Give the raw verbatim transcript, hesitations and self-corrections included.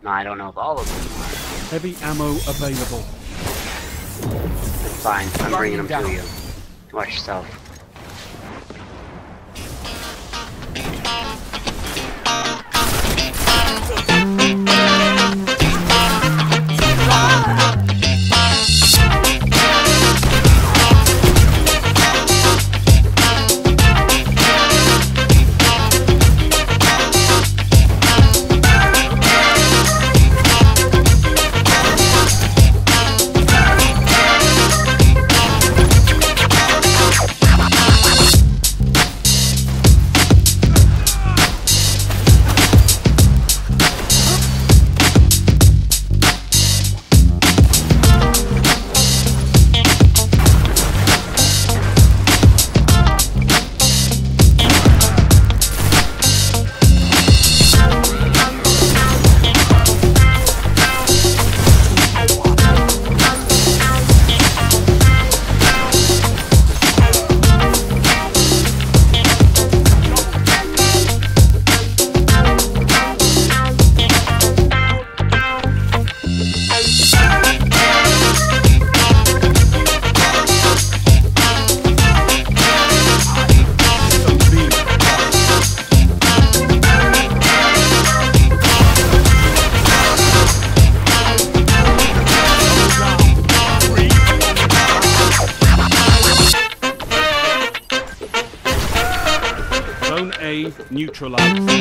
No, I don't know if all of them are. Heavy ammo available. Fine, I'm bringing them to you. Watch yourself. Zone A neutralized.